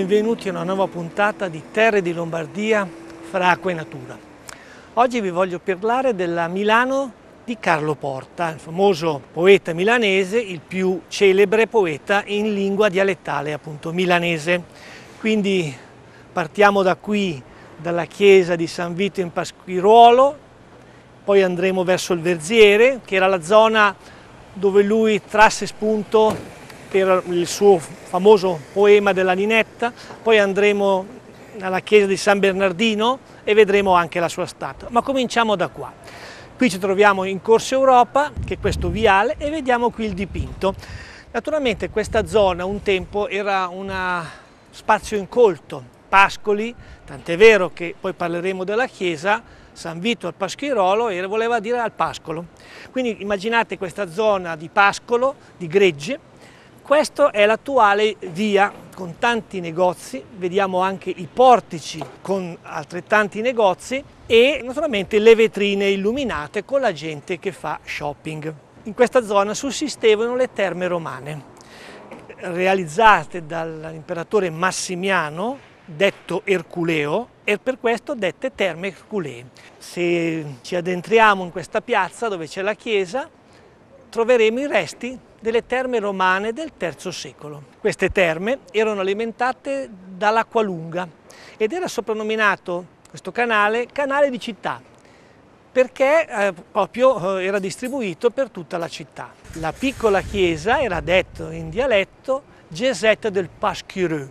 benvenuti a una nuova puntata di Terre di Lombardia fra acqua e natura. Oggi vi voglio parlare della Milano di Carlo Porta, il famoso poeta milanese, il più celebre poeta in lingua dialettale, appunto milanese. Quindi partiamo da qui, dalla chiesa di San Vito in Pasquiruolo, poi andremo verso il Verziere, che era la zona dove lui trasse spunto per il suo famoso poema della Ninetta, poi andremo alla chiesa di San Bernardino e vedremo anche la sua statua. Ma cominciamo da qua. Qui ci troviamo in Corso Europa, che è questo viale, e vediamo qui il dipinto. Naturalmente questa zona un tempo era un spazio incolto, pascoli, tant'è vero che poi parleremo della chiesa, San Vito al Pasquirolo voleva dire al pascolo. Quindi immaginate questa zona di pascolo, di gregge. Questa è l'attuale via con tanti negozi, vediamo anche i portici con altrettanti negozi e naturalmente le vetrine illuminate con la gente che fa shopping. In questa zona sussistevano le terme romane, realizzate dall'imperatore Massimiano, detto Erculeo, e per questo dette terme Erculee. Se ci addentriamo in questa piazza dove c'è la chiesa, troveremo i resti delle terme romane del III secolo. Queste terme erano alimentate dall'acqua lunga ed era soprannominato questo canale di città perché proprio era distribuito per tutta la città. La piccola chiesa era detto in dialetto Gesette del Pasquireux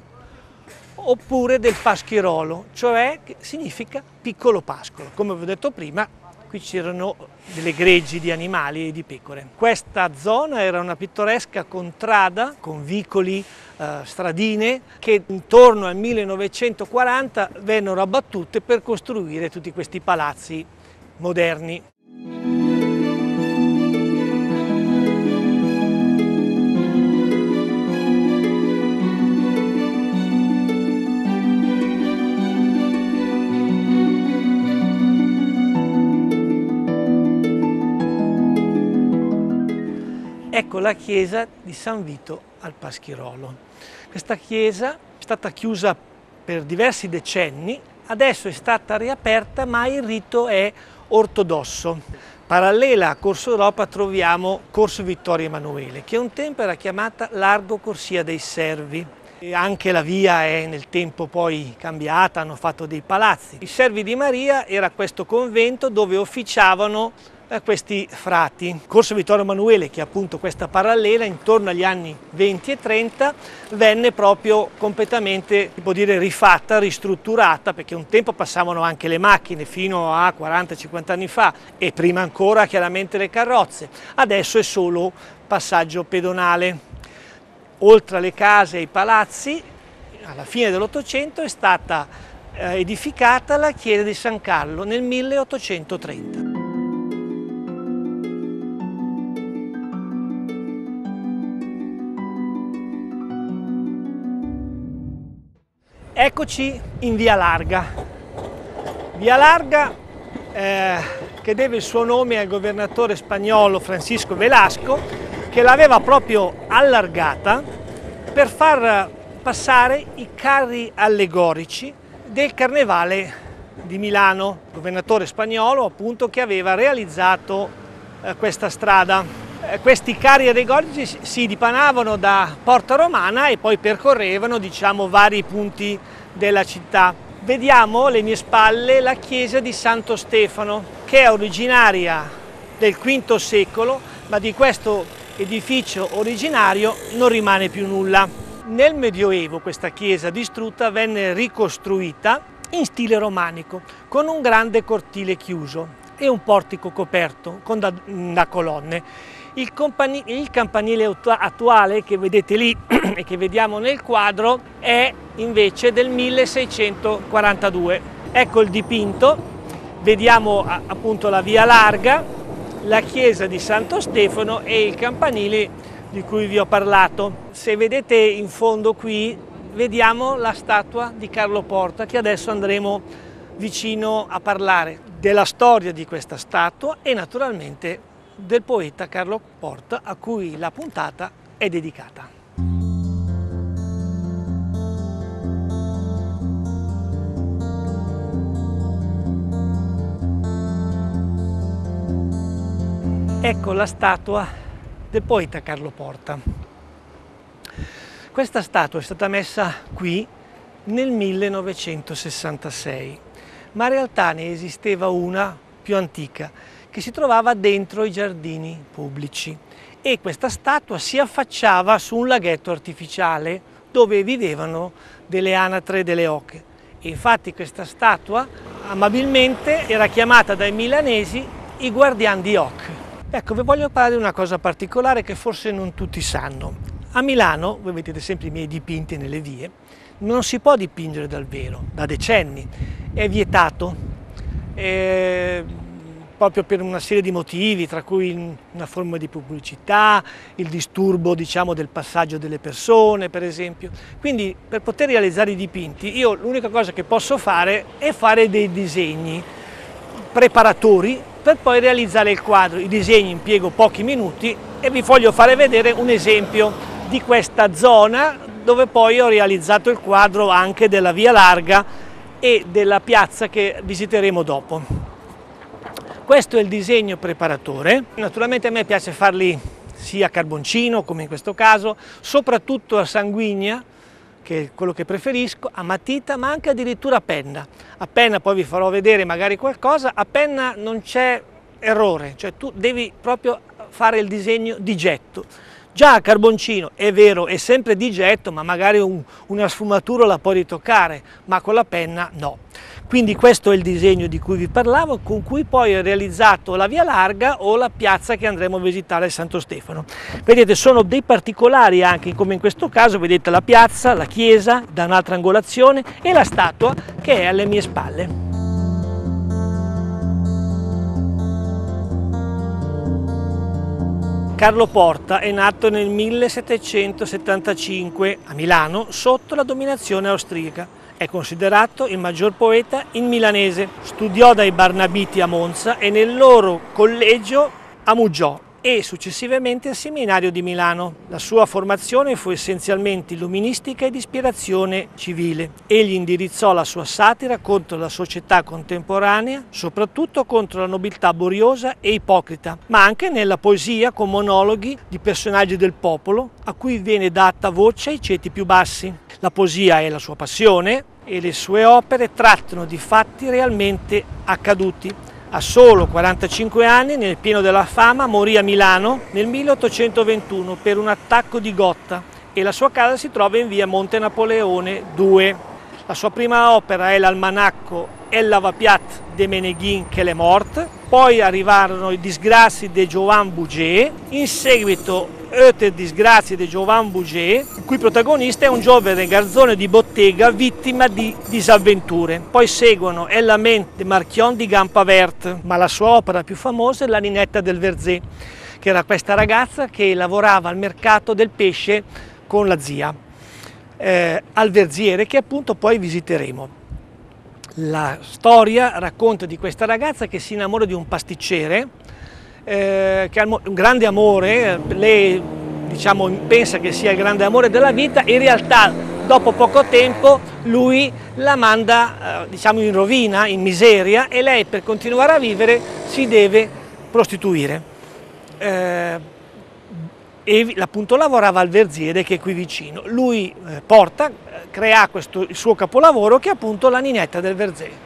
oppure del Pasquirolo, cioè significa piccolo pascolo. Come vi ho detto prima, qui c'erano delle greggi di animali e di pecore. Questa zona era una pittoresca contrada con vicoli, stradine che intorno al 1940 vennero abbattute per costruire tutti questi palazzi moderni. Ecco la chiesa di San Vito al Pasquirolo. Questa chiesa è stata chiusa per diversi decenni, adesso è stata riaperta ma il rito è ortodosso. Parallela a Corso Europa troviamo Corso Vittorio Emanuele, che un tempo era chiamata Largo Corsia dei Servi. E anche la via è nel tempo poi cambiata, hanno fatto dei palazzi. I Servi di Maria era questo convento dove officiavano questi frati. Corso Vittorio Emanuele, che è appunto questa parallela, intorno agli anni 20 e 30 venne proprio completamente, si può dire, rifatta, ristrutturata, perché un tempo passavano anche le macchine fino a 40-50 anni fa e prima ancora chiaramente le carrozze. Adesso è solo passaggio pedonale. Oltre alle case e ai palazzi, alla fine dell'Ottocento è stata edificata la chiesa di San Carlo nel 1830. Eccoci in Via Larga. Via Larga che deve il suo nome al governatore spagnolo Francisco Velasco, che l'aveva proprio allargata per far passare i carri allegorici del Carnevale di Milano, governatore spagnolo appunto che aveva realizzato questa strada. Questi carri allegorici si dipanavano da Porta Romana e poi percorrevano, diciamo, vari punti della città. Vediamo alle mie spalle la chiesa di Santo Stefano, che è originaria del V secolo, ma di questo edificio originario non rimane più nulla. Nel Medioevo questa chiesa distrutta venne ricostruita in stile romanico, con un grande cortile chiuso e un portico coperto da colonne. Il campanile attuale che vedete lì e che vediamo nel quadro è invece del 1642. Ecco il dipinto, vediamo appunto la Via Larga, la chiesa di Santo Stefano e il campanile di cui vi ho parlato. Se vedete in fondo qui vediamo la statua di Carlo Porta, che adesso andremo vicino a parlare della storia di questa statua e naturalmente del poeta Carlo Porta, a cui la puntata è dedicata. Ecco la statua del poeta Carlo Porta. Questa statua è stata messa qui nel 1966, ma in realtà ne esisteva una più antica che si trovava dentro i giardini pubblici e questa statua si affacciava su un laghetto artificiale dove vivevano delle anatre e delle oche. E infatti questa statua amabilmente era chiamata dai milanesi i guardiani di Oc. Ecco, vi voglio parlare di una cosa particolare che forse non tutti sanno. A Milano, voi vedete sempre i miei dipinti nelle vie, non si può dipingere dal vero, da decenni, è vietato, proprio per una serie di motivi, tra cui una forma di pubblicità, il disturbo, diciamo, del passaggio delle persone, per esempio. Quindi per poter realizzare i dipinti, io l'unica cosa che posso fare è fare dei disegni preparatori per poi realizzare il quadro. I disegni impiego pochi minuti e vi voglio fare vedere un esempio di questa zona dove poi ho realizzato il quadro anche della Via Larga e della piazza che visiteremo dopo. Questo è il disegno preparatore. Naturalmente a me piace farli sia a carboncino, come in questo caso, soprattutto a sanguigna, che è quello che preferisco, a matita, ma anche addirittura a penna. A penna poi vi farò vedere magari qualcosa, a penna non c'è errore, cioè tu devi proprio fare il disegno di getto. Già a carboncino è vero, è sempre di getto, ma magari una sfumatura la puoi ritoccare, ma con la penna no. Quindi questo è il disegno di cui vi parlavo, con cui poi ho realizzato la Via Larga o la piazza che andremo a visitare a Santo Stefano. Vedete, sono dei particolari anche, come in questo caso, vedete la piazza, la chiesa da un'altra angolazione e la statua che è alle mie spalle. Carlo Porta è nato nel 1775 a Milano sotto la dominazione austriaca. È considerato il maggior poeta in milanese. Studiò dai Barnabiti a Monza e nel loro collegio a Muggiò e successivamente al Seminario di Milano. La sua formazione fu essenzialmente illuministica ed ispirazione civile. Egli indirizzò la sua satira contro la società contemporanea, soprattutto contro la nobiltà boriosa e ipocrita, ma anche nella poesia con monologhi di personaggi del popolo a cui viene data voce ai ceti più bassi. La poesia è la sua passione e le sue opere trattano di fatti realmente accaduti. A solo 45 anni, nel pieno della fama, morì a Milano nel 1821 per un attacco di gotta e la sua casa si trova in via Monte Napoleone 2. La sua prima opera è l'almanacco El Lavapiat de Meneghin che l'è mort, poi arrivarono i disgrazi di Giovan Bouget, in seguito Oete disgrazie di Giovan Bouget, il cui protagonista è un giovane garzone di bottega vittima di disavventure. Poi seguono El Lament de Marchion di Gampavert, ma la sua opera più famosa è La Ninetta del Verzé, che era questa ragazza che lavorava al mercato del pesce con la zia, al Verziere, che appunto poi visiteremo. La storia racconta di questa ragazza che si innamora di un pasticcere, che ha un grande amore, lei diciamo pensa che sia il grande amore della vita, in realtà dopo poco tempo lui la manda diciamo in rovina, in miseria, e lei per continuare a vivere si deve prostituire. E appunto lavorava al Verziere che è qui vicino. Lui Porta crea il suo capolavoro che è appunto La Ninetta del Verzé.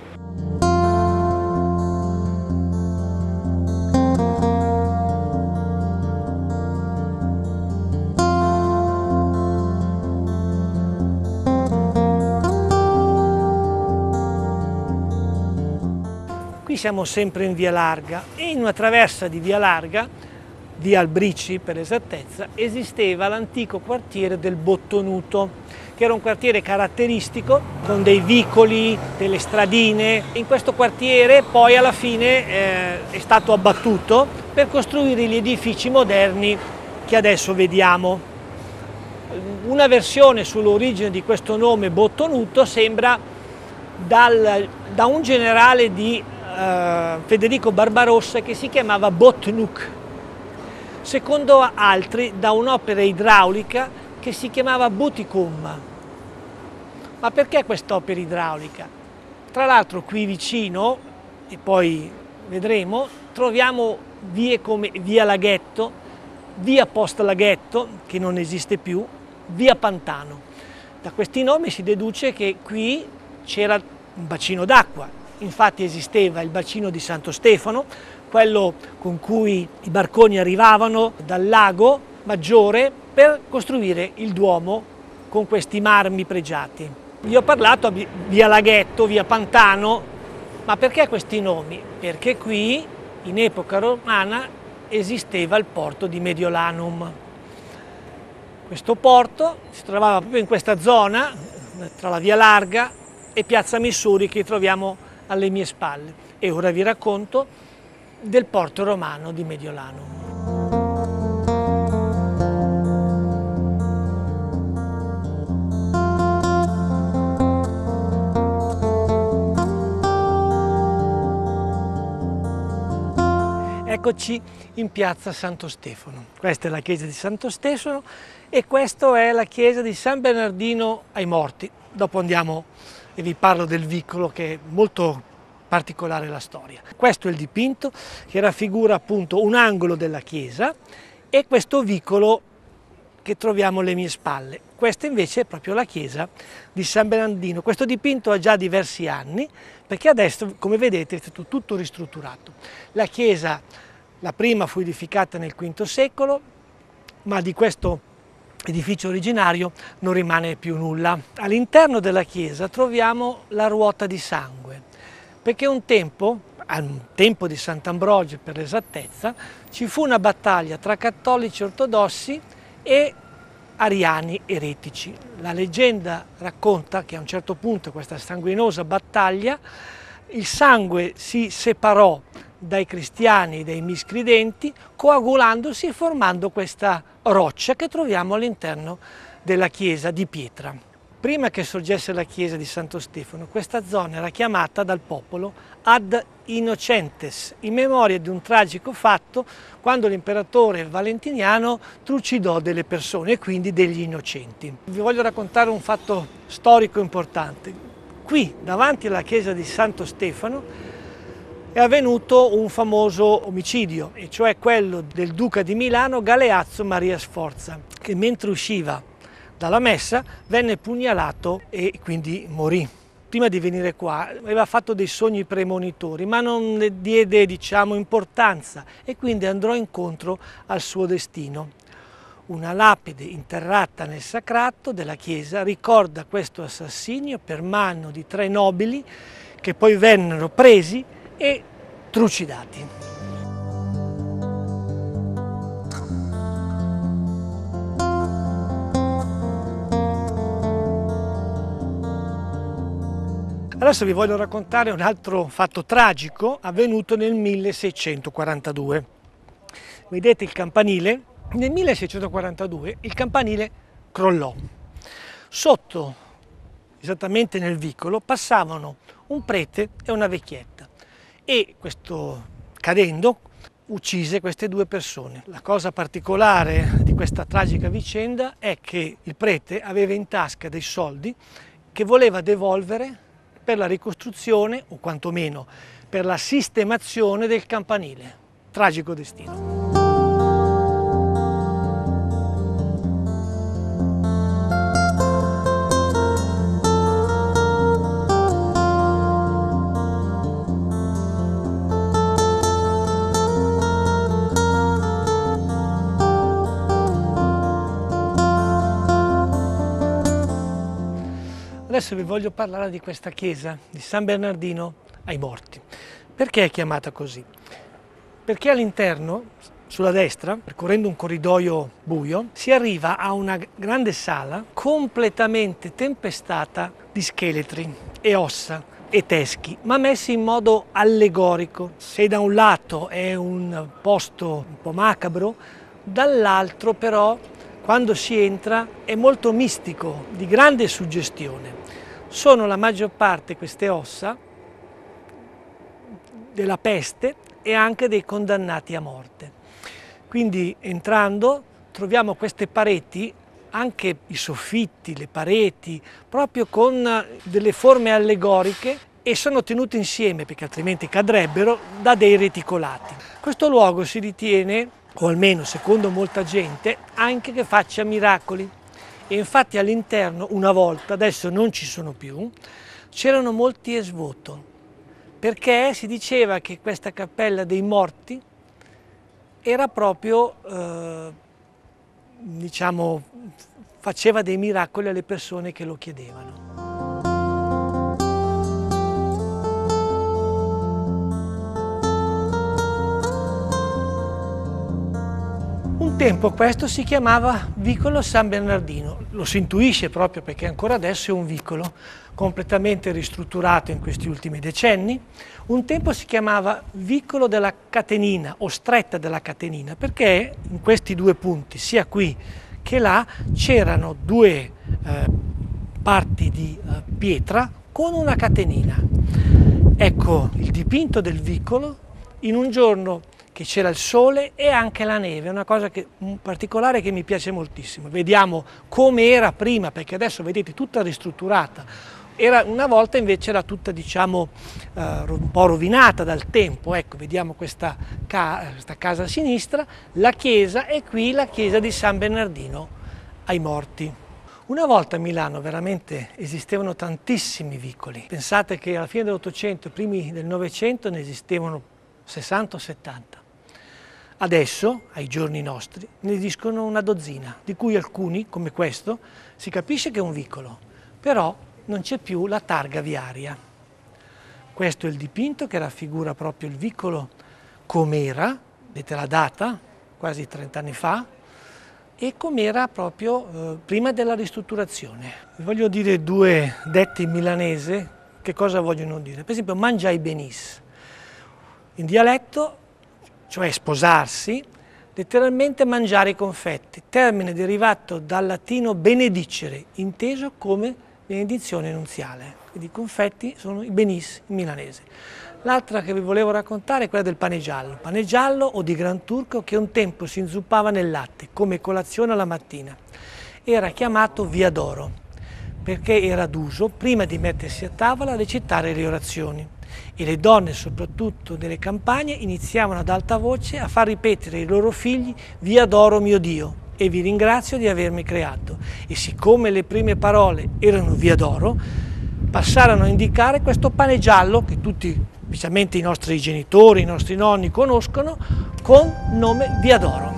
Qui siamo sempre in Via Larga e in una traversa di Via Larga, via Albrici per esattezza, esisteva l'antico quartiere del Bottonuto, che era un quartiere caratteristico con dei vicoli, delle stradine. In questo quartiere poi alla fine è stato abbattuto per costruire gli edifici moderni che adesso vediamo. Una versione sull'origine di questo nome Bottonuto sembra da un generale di Federico Barbarossa che si chiamava Botnuk, secondo altri da un'opera idraulica che si chiamava Buticum. Ma perché quest'opera idraulica? Tra l'altro qui vicino, e poi vedremo, troviamo vie come via Laghetto, via Post Laghetto, che non esiste più, via Pantano. Da questi nomi si deduce che qui c'era un bacino d'acqua, infatti esisteva il bacino di Santo Stefano, quello con cui i barconi arrivavano dal lago Maggiore per costruire il Duomo con questi marmi pregiati. Vi ho parlato di via Laghetto, via Pantano, ma perché questi nomi? Perché qui in epoca romana esisteva il porto di Mediolanum. Questo porto si trovava proprio in questa zona, tra la via Larga e piazza Missuri, che troviamo alle mie spalle. E ora vi racconto del porto romano di Mediolanum. Eccoci in piazza Santo Stefano. Questa è la chiesa di Santo Stefano e questa è la chiesa di San Bernardino ai Morti. Dopo andiamo e vi parlo del vicolo, che è molto particolare la storia. Questo è il dipinto che raffigura appunto un angolo della chiesa e questo vicolo che troviamo alle mie spalle. Questa invece è proprio la chiesa di San Bernardino. Questo dipinto ha già diversi anni perché adesso, come vedete, è stato tutto ristrutturato. La chiesa, la prima, fu edificata nel V secolo, ma di questo edificio originario non rimane più nulla. All'interno della chiesa troviamo la ruota di sangue, perché un tempo, al tempo di Sant'Ambrogio per l'esattezza, ci fu una battaglia tra cattolici ortodossi e ariani eretici. La leggenda racconta che a un certo punto, questa sanguinosa battaglia, il sangue si separò dai cristiani e dai miscredenti, coagulandosi e formando questa roccia che troviamo all'interno della chiesa di pietra. Prima che sorgesse la chiesa di Santo Stefano, questa zona era chiamata dal popolo Ad Innocentes, in memoria di un tragico fatto quando l'imperatore Valentiniano trucidò delle persone e quindi degli innocenti. Vi voglio raccontare un fatto storico importante. Qui, davanti alla chiesa di Santo Stefano, è avvenuto un famoso omicidio, e cioè quello del duca di Milano Galeazzo Maria Sforza, che mentre usciva dalla messa venne pugnalato e quindi morì. Prima di venire qua aveva fatto dei sogni premonitori, ma non ne diede, importanza, e quindi andò incontro al suo destino. Una lapide interrata nel sacrato della chiesa ricorda questo assassinio per mano di 3 nobili che poi vennero presi e trucidati. Adesso vi voglio raccontare un altro fatto tragico avvenuto nel 1642. Vedete il campanile? Nel 1642 il campanile crollò. Sotto, esattamente nel vicolo, passavano un prete e una vecchietta e questo, cadendo, uccise queste 2 persone. La cosa particolare di questa tragica vicenda è che il prete aveva in tasca dei soldi che voleva devolvere per la ricostruzione, o quantomeno per la sistemazione del campanile. Tragico destino. Adesso vi voglio parlare di questa chiesa di San Bernardino ai Morti. Perché è chiamata così? Perché all'interno, sulla destra, percorrendo un corridoio buio, si arriva a una grande sala completamente tempestata di scheletri e ossa e teschi, ma messi in modo allegorico. Se da un lato è un posto un po' macabro, dall'altro però, quando si entra, è molto mistico, di grande suggestione. Sono la maggior parte queste ossa della peste e anche dei condannati a morte. Quindi entrando troviamo queste pareti, anche i soffitti, le pareti, proprio con delle forme allegoriche e sono tenuti insieme, perché altrimenti cadrebbero, da dei reticolati. Questo luogo si ritiene, o almeno secondo molta gente, anche che faccia miracoli. E infatti all'interno, una volta, adesso non ci sono più, c'erano molti esvoto, perché si diceva che questa cappella dei morti era proprio, diciamo, faceva dei miracoli alle persone che lo chiedevano. Un tempo questo si chiamava Vicolo San Bernardino, lo si intuisce proprio perché ancora adesso è un vicolo completamente ristrutturato in questi ultimi decenni. Un tempo si chiamava Vicolo della Catenina o Stretta della Catenina, perché in questi due punti, sia qui che là, c'erano due parti di pietra con una catenina. Ecco il dipinto del vicolo in un giorno che c'era il sole e anche la neve, è una cosa un particolare che mi piace moltissimo. Vediamo come era prima, perché adesso vedete tutta ristrutturata. Una volta invece era tutta, diciamo, un po' rovinata dal tempo. Ecco, vediamo questa casa a sinistra, la chiesa, e qui la chiesa di San Bernardino ai morti. Una volta a Milano veramente esistevano tantissimi vicoli. Pensate che alla fine dell'Ottocento e primi del Novecento ne esistevano 60 o 70. Adesso, ai giorni nostri, ne esistono una dozzina, di cui alcuni, come questo, si capisce che è un vicolo, però non c'è più la targa viaria. Questo è il dipinto che raffigura proprio il vicolo com'era, vedete la data, quasi 30 anni fa, e com'era proprio prima della ristrutturazione. Vi voglio dire due detti in milanese, che cosa vogliono dire? Per esempio, mangiai benis. In dialetto, cioè sposarsi, letteralmente mangiare i confetti, termine derivato dal latino benedicere, inteso come benedizione nunziale. Quindi i confetti sono i benis in milanese. L'altra che vi volevo raccontare è quella del pane giallo o di Gran Turco, che un tempo si inzuppava nel latte come colazione alla mattina. Era chiamato via d'oro, perché era d'uso, prima di mettersi a tavola, recitare le orazioni. E le donne, soprattutto nelle campagne, iniziavano ad alta voce a far ripetere ai loro figli «Via d'oro mio Dio, e vi ringrazio di avermi creato». E siccome le prime parole erano via d'oro, passarono a indicare questo pane giallo che tutti, specialmente i nostri genitori, i nostri nonni, conoscono con nome via d'oro.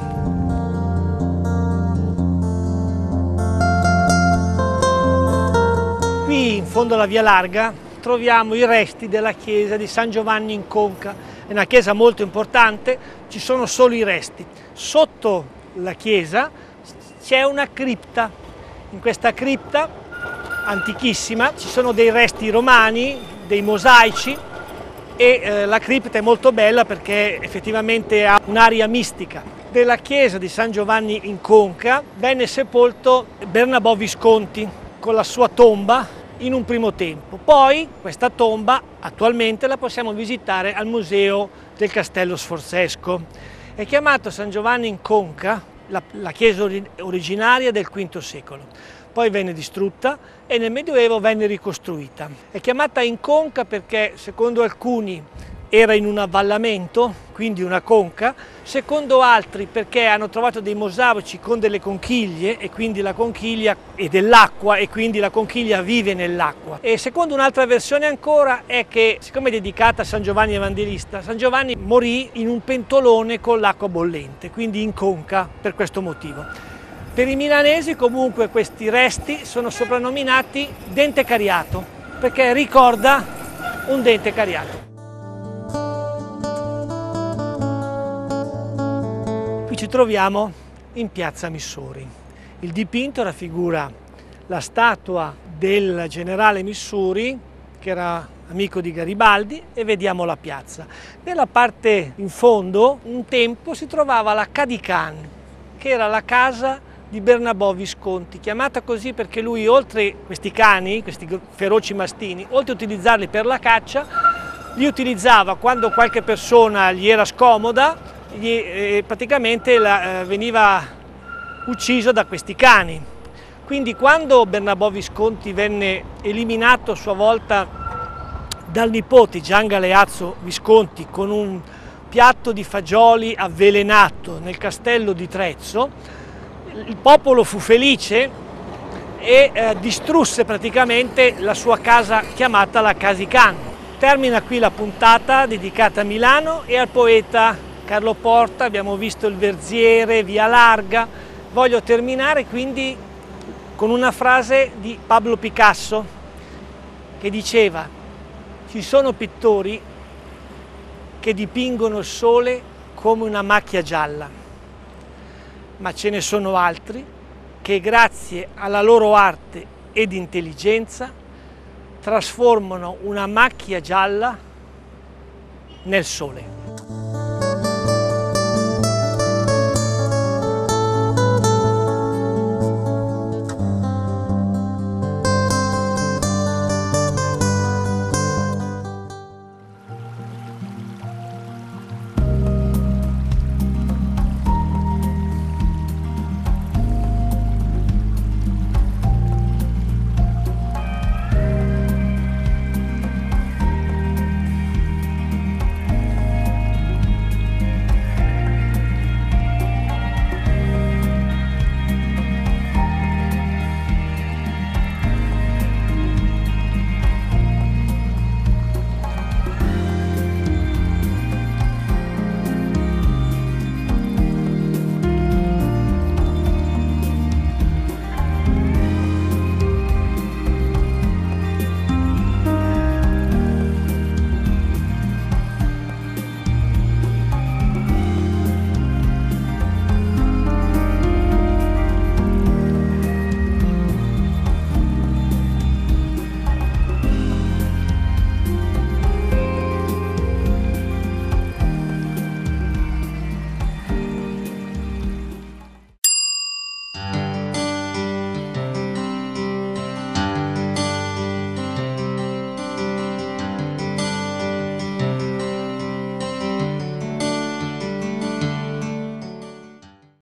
Qui in fondo alla via larga troviamo i resti della chiesa di San Giovanni in Conca. È una chiesa molto importante, ci sono solo i resti. Sotto la chiesa c'è una cripta. In questa cripta antichissima ci sono dei resti romani, dei mosaici, e la cripta è molto bella perché effettivamente ha un'aria mistica. Della chiesa di San Giovanni in Conca venne sepolto Bernabò Visconti con la sua tomba in un primo tempo. Poi questa tomba attualmente la possiamo visitare al Museo del Castello Sforzesco. È chiamato San Giovanni in Conca, la chiesa originaria del V secolo. Poi venne distrutta e nel Medioevo venne ricostruita. È chiamata in conca perché, secondo alcuni, era in un avvallamento, quindi una conca, secondo altri perché hanno trovato dei mosaici con delle conchiglie e quindi la conchiglia è dell'acqua e quindi la conchiglia vive nell'acqua. E secondo un'altra versione ancora è che, siccome è dedicata a San Giovanni Evangelista, San Giovanni morì in un pentolone con l'acqua bollente, quindi in conca per questo motivo. Per i milanesi comunque questi resti sono soprannominati dente cariato, perché ricorda un dente cariato. Qui ci troviamo in piazza Missori. Il dipinto raffigura la statua del generale Missori, che era amico di Garibaldi, e vediamo la piazza. Nella parte in fondo un tempo si trovava la Cadican, che era la casa di Bernabò Visconti, chiamata così perché lui, oltre questi cani, questi feroci mastini, oltre a utilizzarli per la caccia, li utilizzava quando qualche persona gli era scomoda, praticamente veniva ucciso da questi cani. Quindi quando Bernabò Visconti venne eliminato a sua volta dal nipote Gian Galeazzo Visconti con un piatto di fagioli avvelenato nel castello di Trezzo. Il popolo fu felice e distrusse praticamente la sua casa chiamata la Casican. Termina qui la puntata dedicata a Milano e al poeta Carlo Porta. Abbiamo visto il Verziere, Via Larga. Voglio terminare quindi con una frase di Pablo Picasso che diceva: ci sono pittori che dipingono il sole come una macchia gialla, ma ce ne sono altri che grazie alla loro arte ed intelligenza trasformano una macchia gialla nel sole.